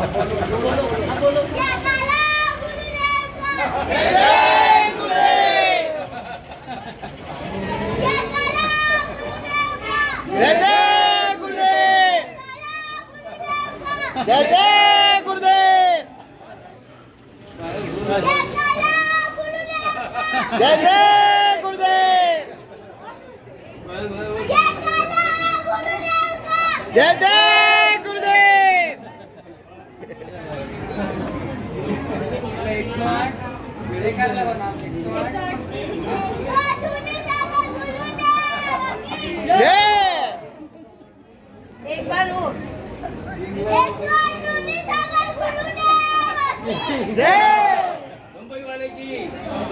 जय जय गुरुदेव, जय जय गुरुदेव, जय जय गुरुदेव। जय एक बार और जय मुंबई वाले की।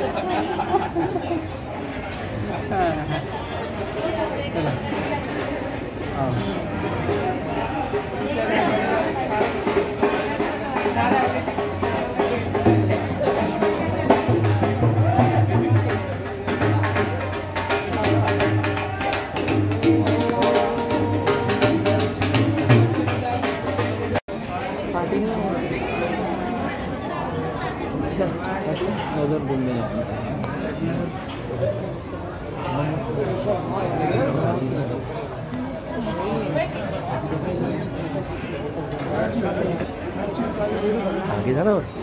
नजर घूमने आगे जाना।